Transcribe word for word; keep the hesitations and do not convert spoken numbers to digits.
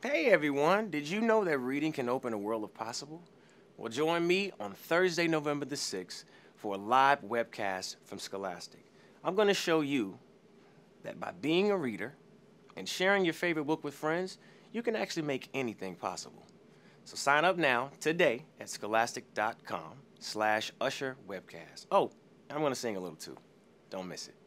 Hey everyone, did you know that reading can open a world of possible? Well, join me on Thursday, November the sixth for a live webcast from Scholastic. I'm going to show you that by being a reader and sharing your favorite book with friends, you can actually make anything possible. So sign up now, today, at scholastic dot com slash Usher Webcast. Oh, I'm going to sing a little too. Don't miss it.